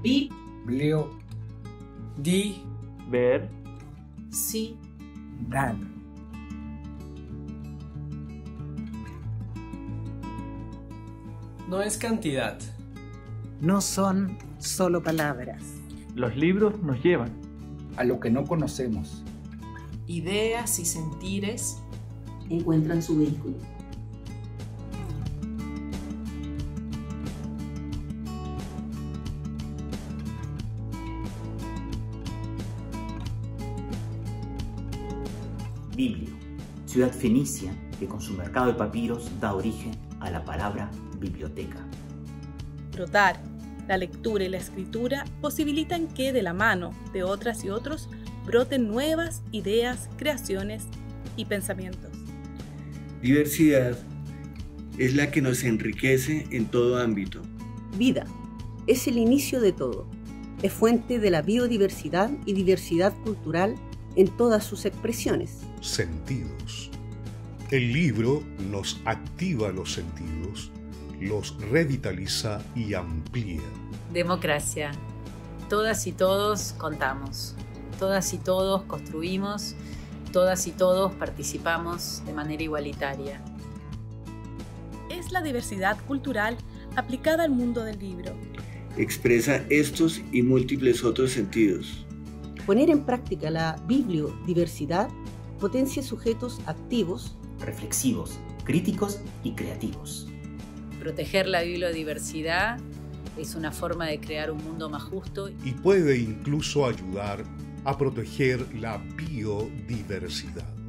Biblio. Di. Ver. Sí. Dar. No es cantidad. No son solo palabras. Los libros nos llevan a lo que no conocemos. Ideas y sentires encuentran su vehículo. Biblio, ciudad fenicia que con su mercado de papiros da origen a la palabra biblioteca. Brotar, la lectura y la escritura posibilitan que de la mano de otras y otros broten nuevas ideas, creaciones y pensamientos. Diversidad es la que nos enriquece en todo ámbito. Vida es el inicio de todo. Es fuente de la biodiversidad y diversidad cultural en todas sus expresiones. Sentidos. El libro nos activa los sentidos, los revitaliza y amplía. Democracia. Todas y todos contamos. Todas y todos construimos. Todas y todos participamos de manera igualitaria. Es la diversidad cultural aplicada al mundo del libro. Expresa estos y múltiples otros sentidos. Poner en práctica la bibliodiversidad potencia sujetos activos, reflexivos, críticos y creativos. Proteger la bibliodiversidad es una forma de crear un mundo más justo. Y puede incluso ayudar a proteger la biodiversidad.